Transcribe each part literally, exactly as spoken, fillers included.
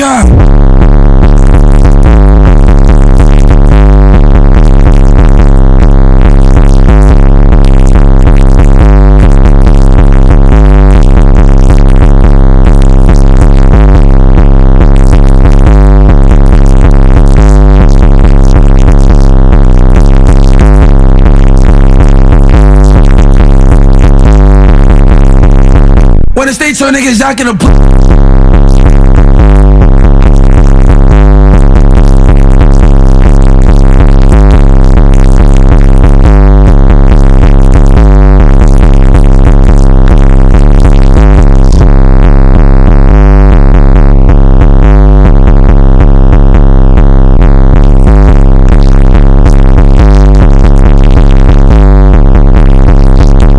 trap. When the state told niggas y'all gonna put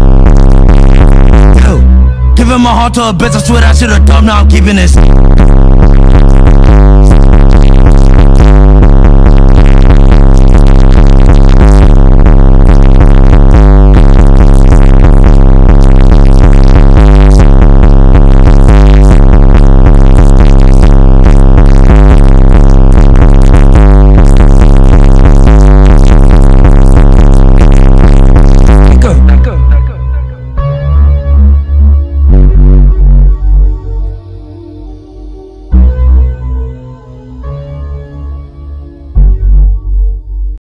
Giving my heart to a bitch, I swear I should've done, now I'm keeping this.